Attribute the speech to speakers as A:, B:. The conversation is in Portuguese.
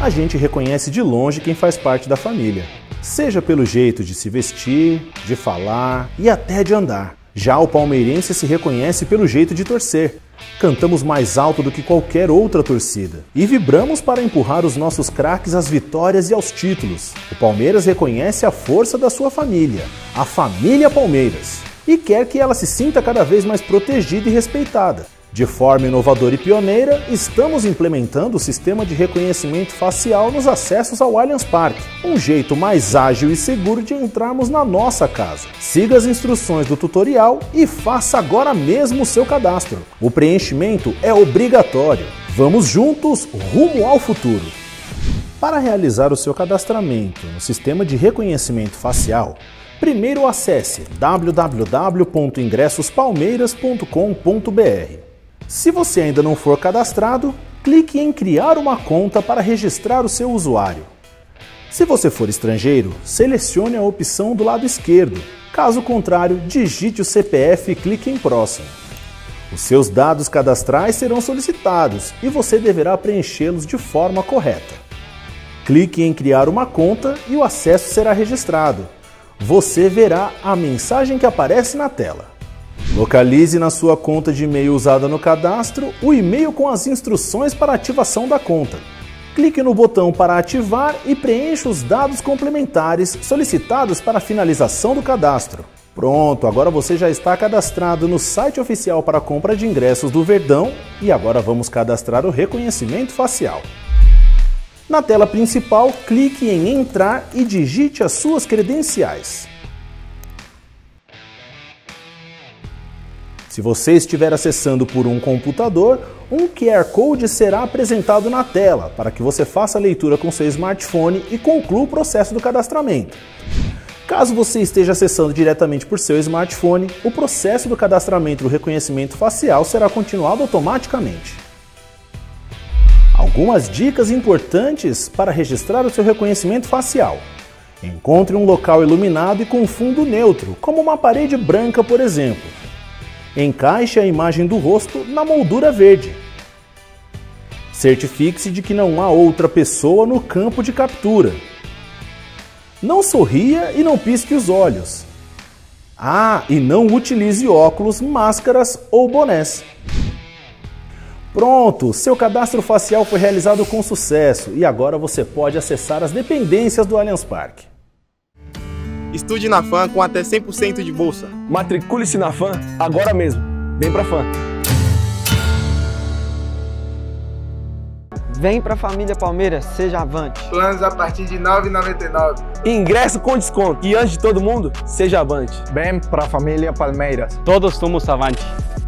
A: a gente reconhece de longe quem faz parte da família. Seja pelo jeito de se vestir, de falar e até de andar. Já o palmeirense se reconhece pelo jeito de torcer. Cantamos mais alto do que qualquer outra torcida e vibramos para empurrar os nossos craques às vitórias e aos títulos. O Palmeiras reconhece a força da sua família, a família Palmeiras, e quer que ela se sinta cada vez mais protegida e respeitada. De forma inovadora e pioneira, estamos implementando o sistema de reconhecimento facial nos acessos ao Allianz Parque, um jeito mais ágil e seguro de entrarmos na nossa casa. Siga as instruções do tutorial e faça agora mesmo o seu cadastro. O preenchimento é obrigatório. Vamos juntos rumo ao futuro. Para realizar o seu cadastramento no sistema de reconhecimento facial, primeiro acesse www.ingressospalmeiras.com.br. Se você ainda não for cadastrado, clique em criar uma conta para registrar o seu usuário. Se você for estrangeiro, selecione a opção do lado esquerdo. Caso contrário, digite o CPF e clique em próximo. Os seus dados cadastrais serão solicitados e você deverá preenchê-los de forma correta. Clique em criar uma conta e o acesso será registrado. Você verá a mensagem que aparece na tela. Localize na sua conta de e-mail usada no cadastro o e-mail com as instruções para a ativação da conta. Clique no botão para ativar e preencha os dados complementares solicitados para a finalização do cadastro. Pronto, agora você já está cadastrado no site oficial para compra de ingressos do Verdão e agora vamos cadastrar o reconhecimento facial. Na tela principal, clique em entrar e digite as suas credenciais. Se você estiver acessando por um computador, um QR Code será apresentado na tela para que você faça a leitura com seu smartphone e conclua o processo do cadastramento. Caso você esteja acessando diretamente por seu smartphone, o processo do cadastramento do reconhecimento facial será continuado automaticamente. Algumas dicas importantes para registrar o seu reconhecimento facial. Encontre um local iluminado e com fundo neutro, como uma parede branca, por exemplo. Encaixe a imagem do rosto na moldura verde. Certifique-se de que não há outra pessoa no campo de captura. Não sorria e não pisque os olhos. E não utilize óculos, máscaras ou bonés. Pronto, seu cadastro facial foi realizado com sucesso e agora você pode acessar as dependências do Allianz Parque.
B: Estude na FAM com até 100% de bolsa.
C: Matricule-se na FAM agora mesmo. Vem pra FAM.
D: Vem pra família Palmeiras, seja avante.
E: Planos a partir de R$ 9,99.
C: Ingresso com desconto. E antes de todo mundo, seja avante.
F: Vem pra família Palmeiras.
G: Todos somos avante.